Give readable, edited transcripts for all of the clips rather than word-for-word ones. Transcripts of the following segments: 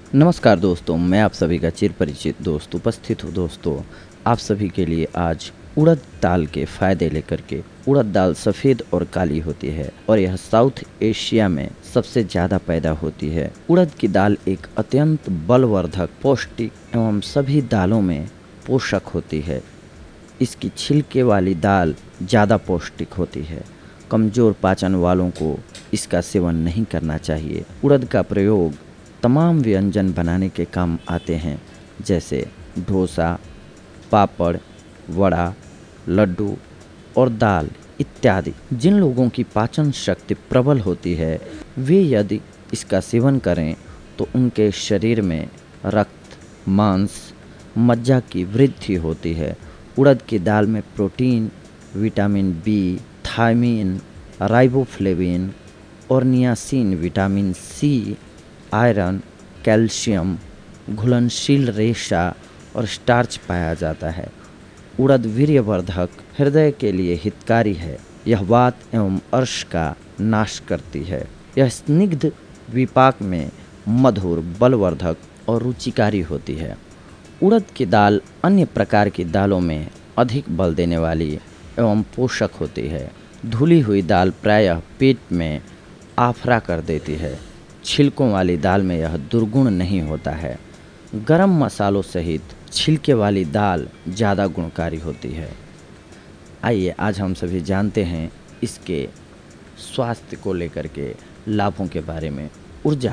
नमस्कार दोस्तों, मैं आप सभी का चिर परिचित दोस्त उपस्थित हूँ। दोस्तों, आप सभी के लिए आज उड़द दाल के फ़ायदे लेकर के। उड़द दाल सफ़ेद और काली होती है और यह साउथ एशिया में सबसे ज़्यादा पैदा होती है। उड़द की दाल एक अत्यंत बलवर्धक, पौष्टिक एवं सभी दालों में पोषक होती है। इसकी छिलके वाली दाल ज़्यादा पौष्टिक होती है। कमज़ोर पाचन वालों को इसका सेवन नहीं करना चाहिए। उड़द का प्रयोग तमाम व्यंजन बनाने के काम आते हैं, जैसे डोसा, पापड़, वड़ा, लड्डू और दाल इत्यादि। जिन लोगों की पाचन शक्ति प्रबल होती है, वे यदि इसका सेवन करें तो उनके शरीर में रक्त, मांस, मज्जा की वृद्धि होती है। उड़द की दाल में protein, vitamin B, thiamine, riboflavin और niacin, vitamin C, iron, calcium, घुलनशील रेशा और स्टार्च पाया जाता है। उड़द वीर्यवर्धक, हृदय के लिए हितकारी है। यह वात एवं अर्श का नाश करती है। यह स्निग्ध विपाक में मधुर, बलवर्धक और रुचिकारी होती है। उड़द की दाल अन्य प्रकार की दालों में अधिक बल देने वाली एवं पोषक होती है। धुली हुई दाल प्रायः पेट में आफरा कर देती है। छिलकों वाली दाल में यह दुर्गुण नहीं होता है। गरम मसालों सहित छिलके वाली दाल ज़्यादा गुणकारी होती है। आइए आज हम सभी जानते हैं इसके स्वास्थ्य को लेकर के लाभों के बारे में। ऊर्जा,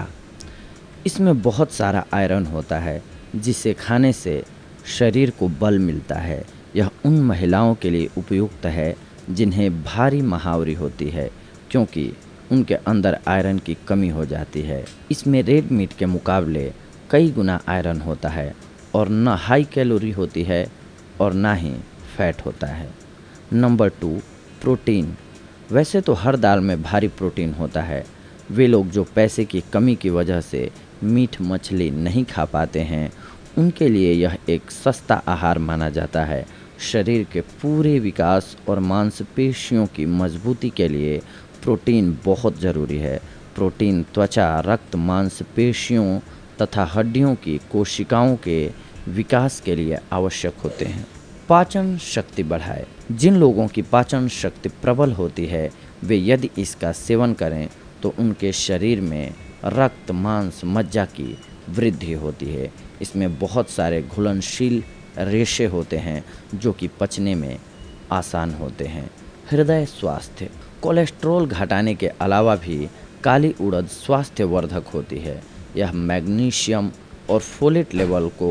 इसमें बहुत सारा आयरन होता है, जिसे खाने से शरीर को बल मिलता है। यह उन महिलाओं के लिए उपयुक्त है जिन्हें भारी महावरी होती है, क्योंकि उनके अंदर आयरन की कमी हो जाती है। इसमें रेड मीट के मुकाबले कई गुना आयरन होता है और न हाई कैलोरी होती है और ना ही फैट होता है। Number 2, protein. वैसे तो हर दाल में भारी प्रोटीन होता है। वे लोग जो पैसे की कमी की वजह से मीट मछली नहीं खा पाते हैं, उनके लिए यह एक सस्ता आहार माना जाता है। शरीर के पूरे विकास और मांसपेशियों की मजबूती के लिए प्रोटीन बहुत ज़रूरी है। प्रोटीन त्वचा, रक्त, मांसपेशियों तथा हड्डियों की कोशिकाओं के विकास के लिए आवश्यक होते हैं। पाचन शक्ति बढ़ाए। जिन लोगों की पाचन शक्ति प्रबल होती है, वे यदि इसका सेवन करें तो उनके शरीर में रक्त, मांस, मज्जा की वृद्धि होती है। इसमें बहुत सारे घुलनशील रेशे होते हैं जो कि पचने में आसान होते हैं। हृदय स्वास्थ्य। कोलेस्ट्रॉल घटाने के अलावा भी काली उड़द स्वास्थ्यवर्धक होती है। यह मैग्नीशियम और फोलेट लेवल को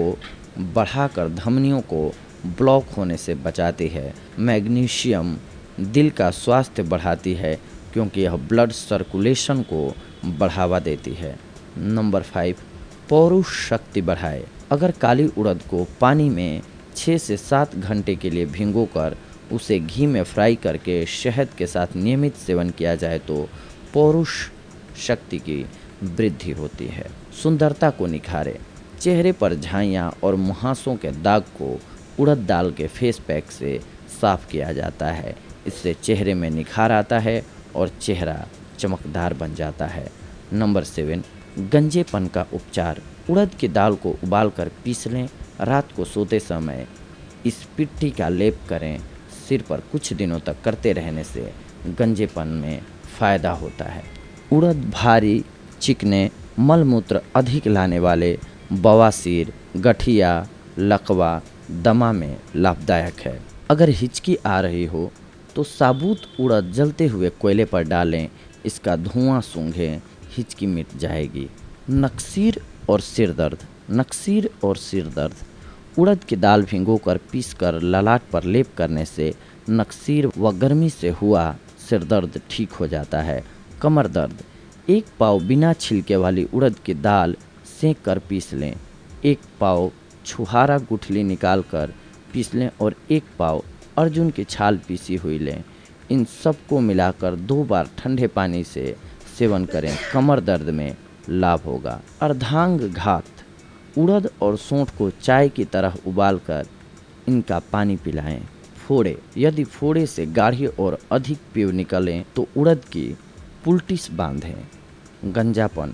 बढ़ाकर धमनियों को ब्लॉक होने से बचाती है। मैग्नीशियम दिल का स्वास्थ्य बढ़ाती है, क्योंकि यह ब्लड सर्कुलेशन को बढ़ावा देती है। नंबर 5, पौरुष शक्ति बढ़ाए। अगर काली उड़द को पानी में 6 से 7 घंटे के लिए भिगोकर उसे घी में फ्राई करके शहद के साथ नियमित सेवन किया जाए तो पौरुष शक्ति की वृद्धि होती है। सुंदरता को निखारे। चेहरे पर झाइयाँ और मुहासों के दाग को उड़द दाल के फेस पैक से साफ किया जाता है। इससे चेहरे में निखार आता है और चेहरा चमकदार बन जाता है। नंबर 7, गंजेपन का उपचार। उड़द की दाल को उबालकर पीस लें। रात को सोते समय इस पिट्ठी का लेप करें। सिर पर कुछ दिनों तक करते रहने से गंजेपन में फ़ायदा होता है। उड़द भारी, चिकने, मलमूत्र अधिक लाने वाले, बवासीर, गठिया, लकवा, दमा में लाभदायक है। अगर हिचकी आ रही हो तो साबुत उड़द जलते हुए कोयले पर डालें। इसका धुआं सूंघें, हिचकी मिट जाएगी। नक्सीर और सिर दर्द। नक्सीर और सिर दर्द। उड़द की दाल भिगोकर पीसकर ललाट पर लेप करने से नक्सीर व गर्मी से हुआ सिर दर्द ठीक हो जाता है। कमर दर्द। 1 पाव बिना छिलके वाली उड़द की दाल सेंक कर पीस लें। 1 पाव छुहारा गुठली निकाल कर पीस लें और 1 पाव अर्जुन की छाल पीसी हुई लें। इन सबको मिलाकर 2 बार ठंडे पानी से सेवन करें। कमर दर्द में लाभ होगा। अर्धांग घात। उड़द और सौंठ को चाय की तरह उबालकर इनका पानी पिलाएं। फोड़े। यदि फोड़े से गाढ़ी और अधिक पीव निकलें तो उड़द की पुलटिस बांधें। गंजापन।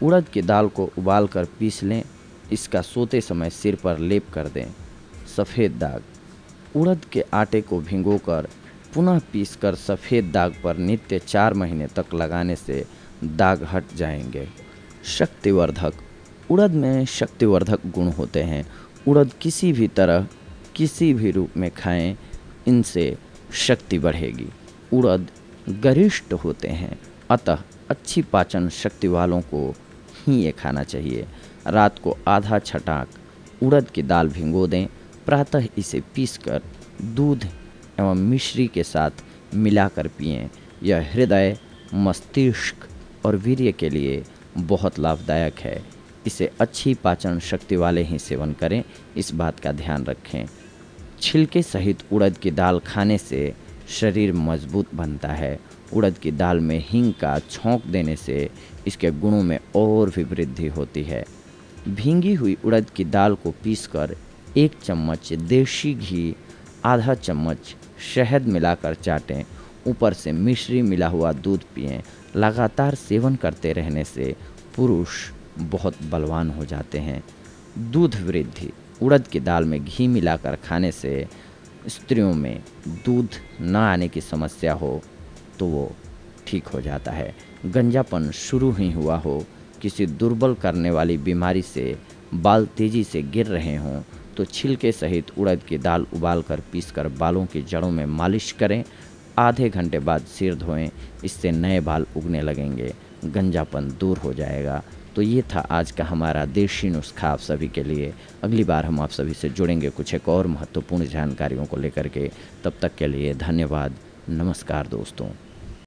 उड़द की दाल को उबालकर पीस लें। इसका सोते समय सिर पर लेप कर दें। सफ़ेद दाग, उड़द के आटे को भिगोकर पुनः पीसकर सफ़ेद दाग पर नित्य 4 महीने तक लगाने से दाग हट जाएंगे। शक्तिवर्धक, उड़द में शक्तिवर्धक गुण होते हैं। उड़द किसी भी तरह किसी भी रूप में खाएं, इनसे शक्ति बढ़ेगी। उड़द गरिष्ठ होते हैं, अतः अच्छी पाचन शक्ति वालों को ही ये खाना चाहिए। रात को आधा छटाक उड़द की दाल भिगो दें। प्रातः इसे पीसकर दूध एवं मिश्री के साथ मिलाकर पिएं। यह हृदय, मस्तिष्क और वीर्य के लिए बहुत लाभदायक है। इसे अच्छी पाचन शक्ति वाले ही सेवन करें, इस बात का ध्यान रखें। छिलके सहित उड़द की दाल खाने से शरीर मजबूत बनता है। उड़द की दाल में हींग का छौंक देने से इसके गुणों में और भी वृद्धि होती है। भींगी हुई उड़द की दाल को पीसकर 1 चम्मच देशी घी, आधा चम्मच शहद मिलाकर चाटें। ऊपर से मिश्री मिला हुआ दूध पिएं। लगातार सेवन करते रहने से पुरुष बहुत बलवान हो जाते हैं। दूध वृद्धि, उड़द की दाल में घी मिलाकर खाने से स्त्रियों में दूध न आने की समस्या हो तो वो ठीक हो जाता है। गंजापन शुरू ही हुआ हो, किसी दुर्बल करने वाली बीमारी से बाल तेजी से गिर रहे हों तो छिलके सहित उड़द की दाल उबालकर पीसकर बालों की जड़ों में मालिश करें। आधे घंटे बाद सिर धोएं, इससे नए बाल उगने लगेंगे, गंजापन दूर हो जाएगा। तो ये था आज का हमारा देशी नुस्खा आप सभी के लिए। अगली बार हम आप सभी से जुड़ेंगे कुछ एक और महत्वपूर्ण जानकारियों को लेकर के। तब तक के लिए धन्यवाद। नमस्कार दोस्तों।